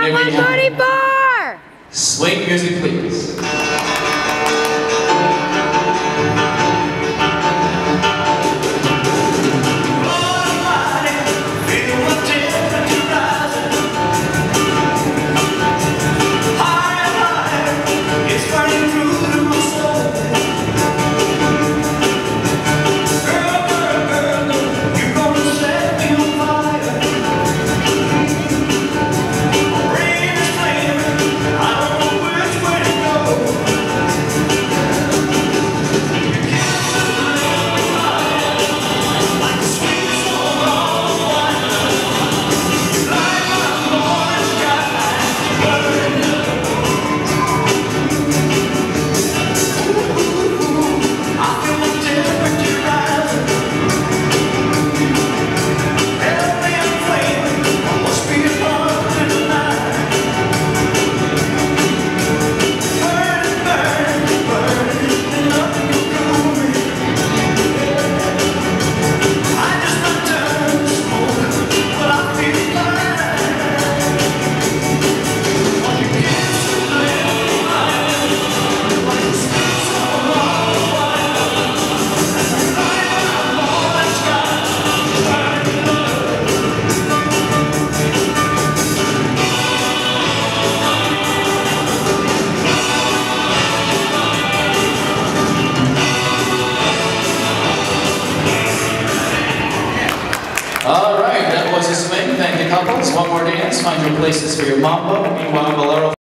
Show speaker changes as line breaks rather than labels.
on 144!
Swing music, please. All right, that was a swing. Thank you, couples. One more dance. Find your places for your mambo. Meanwhile, Valero